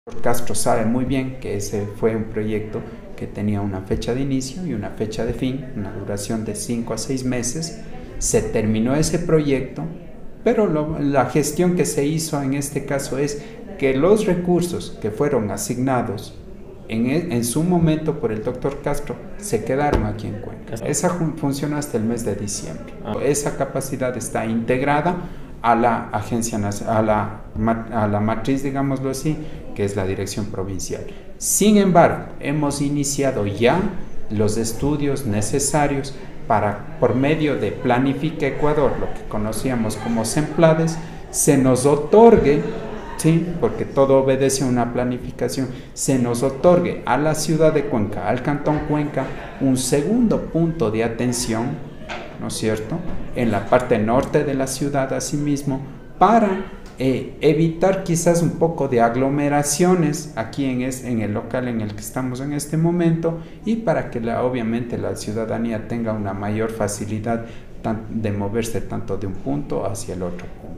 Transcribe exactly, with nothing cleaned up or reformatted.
Castro sabe muy bien que ese fue un proyecto que tenía una fecha de inicio y una fecha de fin, una duración de cinco a seis meses. Se terminó ese proyecto, pero lo, la gestión que se hizo en este caso es que los recursos que fueron asignados en, en su momento por el doctor Castro se quedaron aquí en Cuenca. Esa funcionó hasta el mes de diciembre. Esa capacidad está integrada a la agencia, a la, a la matriz, digámoslo así, que es la dirección provincial. Sin embargo, hemos iniciado ya los estudios necesarios para, por medio de Planifica Ecuador, lo que conocíamos como SEMPLADES, se nos otorgue, ¿sí? Porque todo obedece a una planificación, se nos otorgue a la ciudad de Cuenca, al cantón Cuenca, un segundo punto de atención, ¿no es cierto?, en la parte norte de la ciudad asimismo, para eh, evitar quizás un poco de aglomeraciones aquí en, es, en el local en el que estamos en este momento, y para que la, obviamente la ciudadanía tenga una mayor facilidad tan, de moverse tanto de un punto hacia el otro punto.